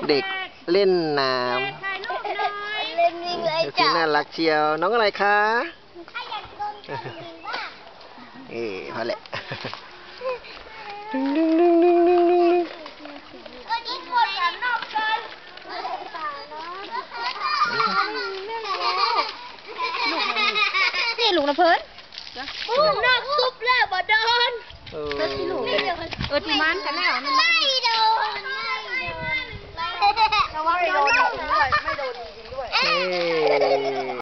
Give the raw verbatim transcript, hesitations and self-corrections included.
เด็กเล่นน้ำเล่นวิ่งเลยจ้ะที่น่ารักเชียวน้องอะไรคะเอ๋พอแหละดึงดึงดึงดึงดึงดึงวันนี้คนแบบนอกกันนี่ลุงนะเพิ่นลุงนอกซุปแล้วบ่โดนเออเออที่มันกันแล้วไม่โดนไม่โดนระวังโดนด้วยไม่โดนจริงด้วย